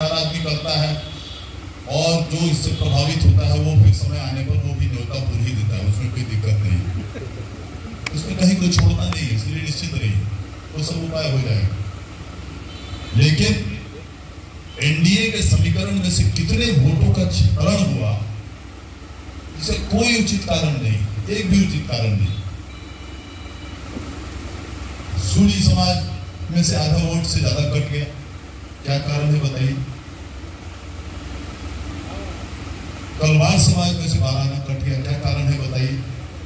हर आदमी करता है, और जो इससे प्रभावित होता है वो फिर समय आने पर वो भी न्योता पूर ही देता है, उसमें कोई दिक्कत नहीं, उसमें कहीं कोई छोड़ना नहीं है, इसलिए निश्चित रहिए वो सब उपाय हो जाएगा। लेकिन एनडीए के समीकरण में से कितने वोटों का क्षरण हुआ, इसे कोई उचित कारण नहीं, एक भी उचित कारण नहीं। सूली समाज में से आधा वोट से ज्यादा कट गया, क्या कारण है बताइए? कलवार समाज में से 12 आना कट गया, क्या कारण है बताइए?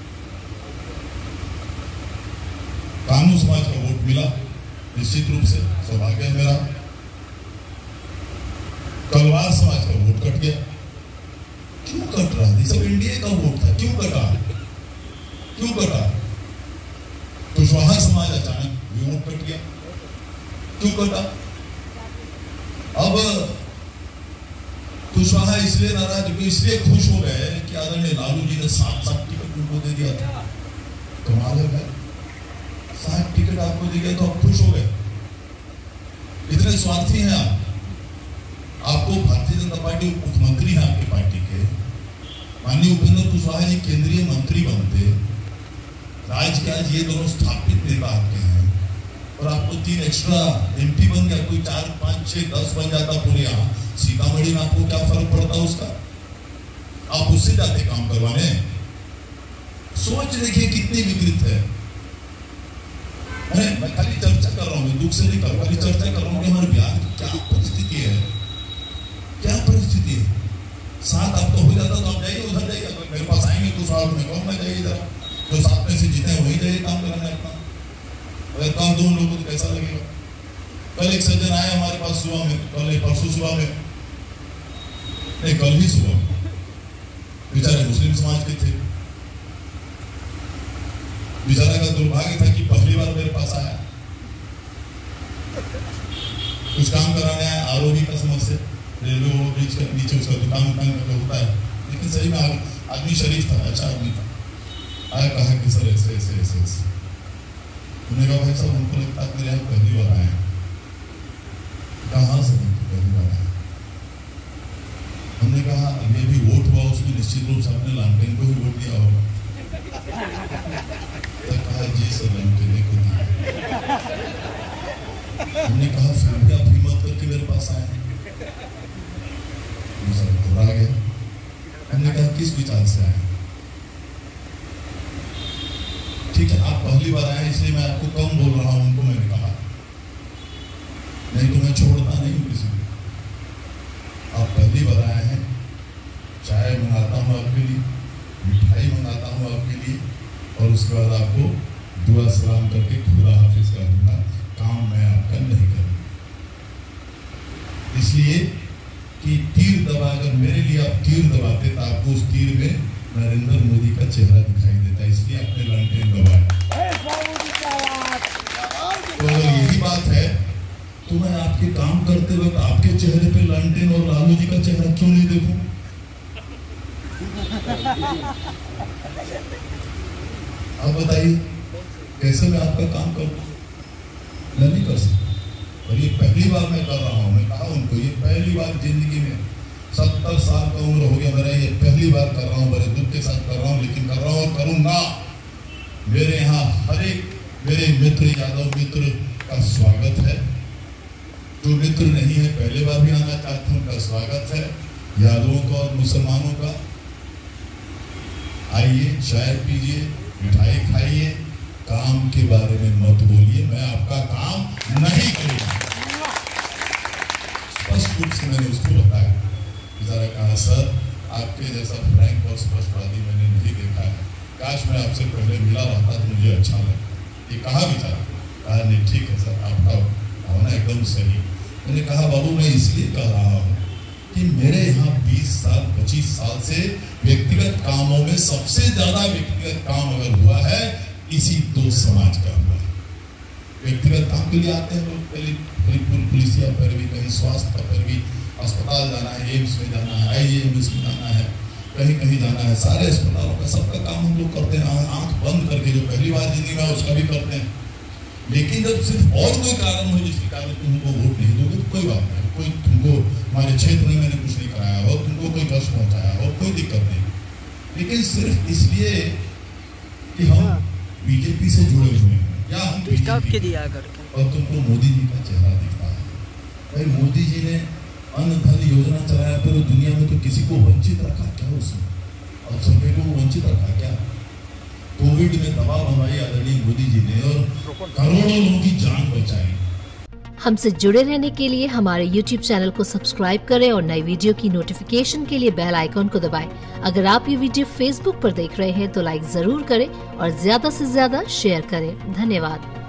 कानू समाज का वोट मिला, निश्चित रूप से सौभाग्य है मेरा। कलवार समाज का वोट कट गया, क्यों कट रहा है? सब एनडीए का वोट था, क्यों कटा? क्यों कटा? कुशवाहा समाज अचानक वोट कट गया, क्यों कटा? अब कुशवाहा इसलिए नाराज, इसलिए खुश हो गए कि आदरणीय लालू जी ने 7 टिकट उनको दे दिया था। कमाल है भाई, 7 टिकट आपको दे गए तो आप खुश हो गए? इतने स्वार्थी हैं आप। आपको भारतीय जनता पार्टी मुख्यमंत्री है आपकी पार्टी के, माननीय उपेंद्र कुशवाहा जी केंद्रीय मंत्री बनते, राज्य के आज ये दोनों स्थापित नेता आपके हैं, और आपको 3 एक्स्ट्रा एमपी बन गया, कोई 4, 5, 6, 10 बन जाता पूरे यहाँ सीतामढ़ी में, आपको क्या फर्क पड़ता उसका? आप उससे जाते काम करवाने। सोच देखिए कितनी विकृत है। मैं खाली चर्चा कर रहा हूँ, मैं दुख से नहीं कर, खाली चर्चा कर रहा हूँ कि हमारे बिहार की क्या परिस्थिति है, क्या परिस्थिति है। 7 आपका हो जाता तो आप जाइए, उधर जाइए, अगर मेरे पास आएंगे तो 7 में कहूँगा जाइए, जरा जो 7 में से जीते वही जाइए काम करना है अपना। अगर काम दो लोगों को तो कैसा लगेगा? कल एक सज्जन आए हमारे पास सुबह में, कल परसों सुबह में, नहीं कल ही सुबह, बेचारे मुस्लिम समाज के थे। बेचारा का दुर्भाग्य था कि पहली बार मेरे पास आया, कुछ काम कराने आया, आरओबी का समस्या, रेलवे ब्रिज के नीचे उसका दुकान का होता है, लेकिन सही में आदमी शरीफ था, अच्छा आदमी था। आया, कहा कि सर ऐसे ऐसे ऐसे ऐसे। उन्होंने कहा भाई साहब हमको लगता है मेरे यहाँ पहली बार आए हैं। कहाँ से पहली बार आए? हमने कहा ये भी वोट हुआ उसमें निश्चित रूप से अपने लालटेन को भी वोट दिया होगा। तो कहा जी सर लालटेन को दिया। हमने कहा फिर भी आप हिम्मत करके मेरे पास आए हैं। घबरा गया। हमने कहा किस विचार से आए? ठीक है आप पहली बार आए इसलिए मैं आपको कम बोल रहा हूं, उनको मैंने कहा, नहीं तो मैं छोड़ता नहीं हूं किसी को। आप पहली बार आए हैं, चाय मंगाता हूं आपके लिए, मिठाई मंगाता हूं आपके लिए, और उसके बाद आपको दुआ सलाम करके खुदा हाफिज कर दूंगा, काम मैं आपका नहीं करूंगा। इसलिए कि तीर दबा, अगर मेरे लिए आप तीर दबाते तो आपको उस तीर में नरेंद्र मोदी का चेहरा दिखाई देता, इसलिए अपने लालटेन दबाए। तो अगर यही बात है तो मैं आपके काम करते वक्त आपके चेहरे पे लालटेन और लालू जी का चेहरा क्यों नहीं देखूं? आप बताइए कैसे मैं आपका काम करूं? मैं नहीं कर सकता। और ये पहली बार मैं कर रहा हूं, मैं कहा उनको ये पहली बार जिंदगी में, 70 साल का उम्र हो गया मेरा, ये पहली बार कर रहा हूँ, बड़े दुख के साथ कर रहा हूँ, लेकिन कर रहा हूँ और करूंगा। मेरे यहाँ हर एक मेरे मित्र, यादव मित्र का स्वागत है। जो मित्र नहीं है पहले बार भी आना चाहते हैं उनका स्वागत है, यादवों का और मुसलमानों का। आइए, चाय पीजिए, मिठाई खाइए, काम के बारे में मत बोलिए, मैं आपका काम नहीं करूंगा। स्पष्ट रूप से मैंने उसको बताया। बेचारा कहा सर आपके जैसा फ्रैंक और स्पष्टवादी मैंने नहीं देखा है, काश मैं आपसे पहले मिला रहता तो मुझे अच्छा लगता। ये कहा बेचारा, कहा नहीं ठीक है सर आपका होना एकदम सही। मैंने कहा बाबू मैं इसलिए कह रहा हूँ कि मेरे यहाँ 20 साल 25 साल से व्यक्तिगत कामों में सबसे ज्यादा व्यक्तिगत काम अगर हुआ है इसी 2 समाज का हुआ है। व्यक्तिगत काम के लिए आते हैं लोग, पहले पुलिसिया पैरवी, कहीं स्वास्थ्य का पैरवी, अस्पताल जाना है, एम्स में जाना है, IAMS में जाना है, कहीं कहीं जाना है, सारे अस्पतालों का सबका काम हम लोग करते हैं, आंख बंद करके, जो पहली बार जिंदगी में उसका भी करते हैं। लेकिन जब सिर्फ और कोई कारण हो जिसके कारण तुम उनको वोट नहीं दोगे तो कोई बात नहीं, कोई तुमको हमारे क्षेत्र में मैंने कुछ नहीं कराया हो, तुमको कोई कष्ट पहुंचाया हो, कोई दिक्कत नहीं। लेकिन सिर्फ इसलिए कि हम बीजेपी से जुड़े हुए हैं या हम बीजेपी दिया करके और तुमको मोदी जी का चेहरा दिखता है। भाई मोदी जी ने अन्न धन योजना चलाया, फिर दुनिया में तो किसी को वंचित रखा क्या उसने? और सभी को वंचित रखा क्या? कोविड में दवा बनवाई आदरणीय मोदी जी ने और करोड़ों लोगों की जान बचाई। हमसे जुड़े रहने के लिए हमारे YouTube चैनल को सब्सक्राइब करें और नई वीडियो की नोटिफिकेशन के लिए बेल आइकॉन को दबाएं। अगर आप ये वीडियो Facebook पर देख रहे हैं तो लाइक जरूर करें और ज्यादा से ज्यादा शेयर करें। धन्यवाद।